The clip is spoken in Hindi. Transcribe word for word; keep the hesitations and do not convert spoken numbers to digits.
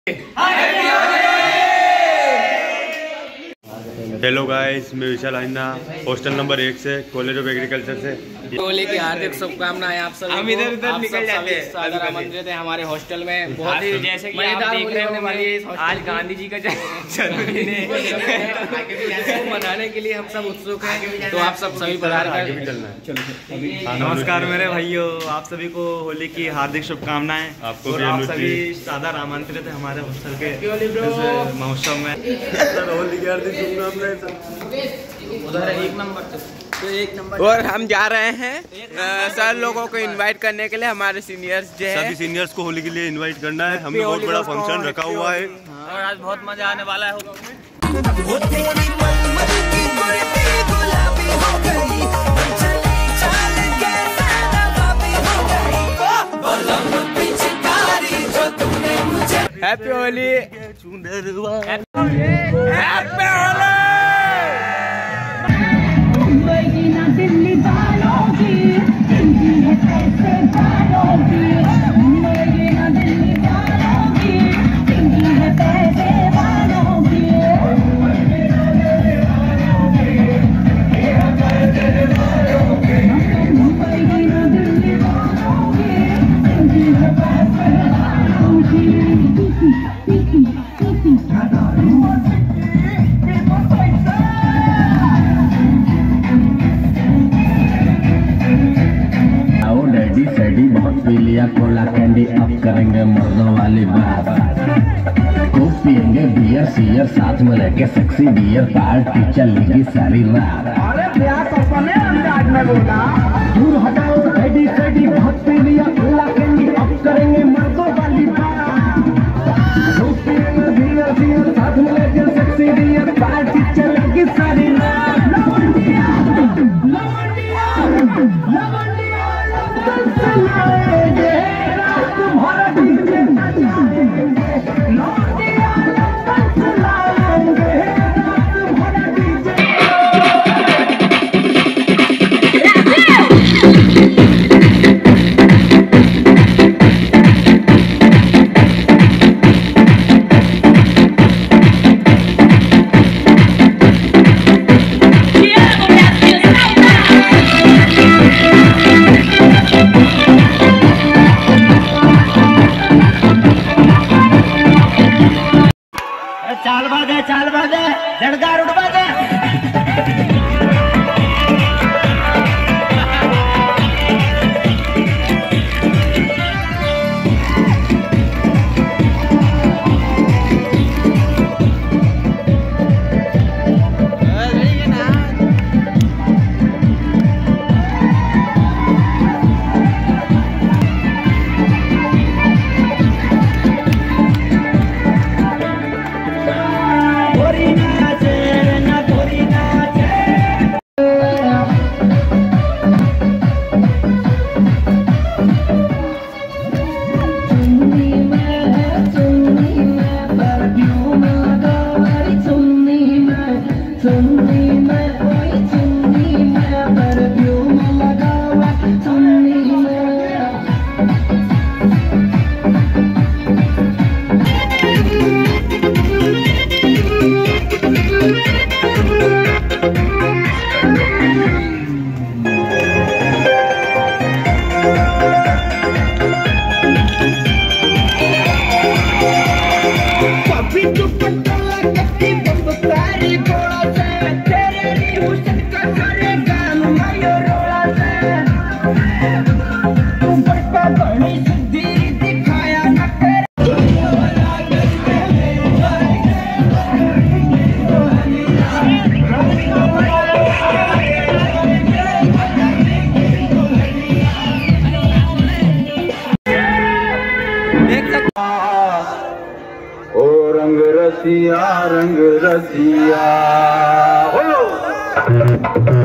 हेलो गाइस, मैं विशाल आइंदा हॉस्टल नंबर एक से कॉलेज ऑफ एग्रीकल्चर से होली की हार्दिक शुभकामनाएं आप सभी। हम इधर उधर निकल जाते हैं। सादर आमंत्रित है हमारे हॉस्टल में। बहुत ही जैसे कि आप देख रहे होंगे आज गांधी जी का जन्मदिन है, मनाने के लिए हम सब उत्सुक हैं। तो आप सब सभी पधार कर। नमस्कार मेरे भाइयों, आप सभी को होली की हार्दिक शुभकामनाएं। आपको भी आप सभी सादर आमंत्रित है हमारे हॉस्टल के महोत्सव में। होली की हार्दिक शुभकामनाएं। उधर एक नंबर तो एक नंबर। और हम जा रहे हैं सर लोगों को इनवाइट करने के लिए। हमारे सीनियर्स जो है सभी सीनियर्स को होली के लिए इनवाइट करना है। हमने बहुत बड़ा फंक्शन रखा हुआ है और आज बहुत मजा आने वाला है। हैप्पी होली। हैप्पी होली। दिल्ली वालों की जिंदगी है कैसे वालों की, मुंबई ना दिल्ली वालों की जिंदगी है कैसे वालों की। मुंबई ना दिल्ली वालों की जिंदगी है कैसे वालों डैडी सैडी बहुत पी लिया कोला कैंडी, अब करेंगे मर्दों वाली बात। खूब पियेंगे बियर सियर, साथ में लेके सेक्सी बियर, पार्टी चलेगी सारी रात। अरे प्यार तो अपने अंदाज में बोला, दूर हटाओ डैडी सैडी बहुत पी लिया कोला कैंडी, अब करेंगे मर्दों वाली बात। खूब पियेंगे बियर सियर, साथ में लेके सेक्सी बियर, पार्टी चलेगी सारी रात। लवंडिया लवंडिया लवंडिया चलाएंगे रात तुम्हारा डीजे बजाएंगे, लौंडिया लंदन चलाएंगे रात तुम्हारा डीजे। चाल बाजे चाल बाजे झड़का रुट बाजे। ओ रंग रसिया रंग रसिया।